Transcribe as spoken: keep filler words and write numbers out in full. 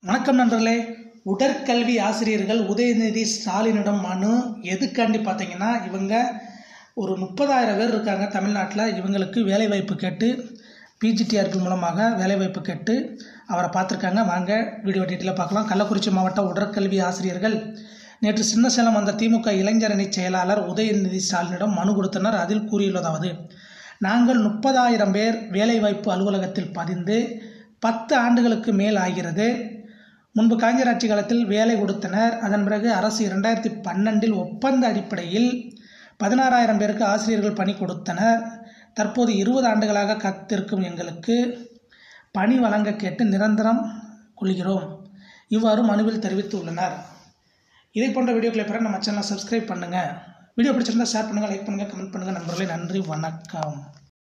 வணக்கம் நண்பர்களே. உடற்கல்வி ஆசிரியர்கள் உதயநிதி ஸ்டாலினிடம் மனு எதுக்காண்டி பார்த்தீங்கன்னா, இவங்க ஒரு முப்பதாயிரம் பேர் இருக்காங்க தமிழ்நாட்டில். இவங்களுக்கு வேலைவாய்ப்பு கேட்டு பிஜிடிஆர்பி மூலமாக வேலைவாய்ப்பு கேட்டு அவரை பார்த்துருக்காங்க. வாங்க வீடியோ டீட்டெயிலாக பார்க்கலாம். கள்ளக்குறிச்சி மாவட்ட உடற்கல்வி ஆசிரியர்கள் நேற்று சின்னசேலம் வந்த திமுக இளைஞரணி செயலாளர் உதயநிதி ஸ்டாலினிடம் மனு கொடுத்தனர். அதில் கூறியுள்ளதாவது: நாங்கள் முப்பதாயிரம் பேர் வேலைவாய்ப்பு அலுவலகத்தில் பதிந்து பத்து ஆண்டுகளுக்கு மேல் ஆகிறது. முன்பு காங்கிரஸ் ஆட்சி காலத்தில் வேலை கொடுத்தனர். அதன் பிறகு அரசு இரண்டாயிரத்தி பன்னெண்டில் ஒப்பந்த அடிப்படையில் பதினாறாயிரம் பேருக்கு ஆசிரியர்கள் பணி கொடுத்தனர். தற்போது இருபது ஆண்டுகளாக காத்திருக்கும் எங்களுக்கு பணி வழங்க கேட்டு நிரந்தரம் கொள்கிறோம். இவ்வாறு மனுவில் தெரிவித்துள்ளனர். இதே போன்ற வீடியோக்களை பெற நம்ம சேனலை சப்ஸ்கிரைப் பண்ணுங்கள். வீடியோ பிடிச்சிருந்தா ஷேர் பண்ணுங்கள், லைக் பண்ணுங்கள், கமெண்ட் பண்ணுங்கள். நண்பர்களே, நன்றி, வணக்கம்.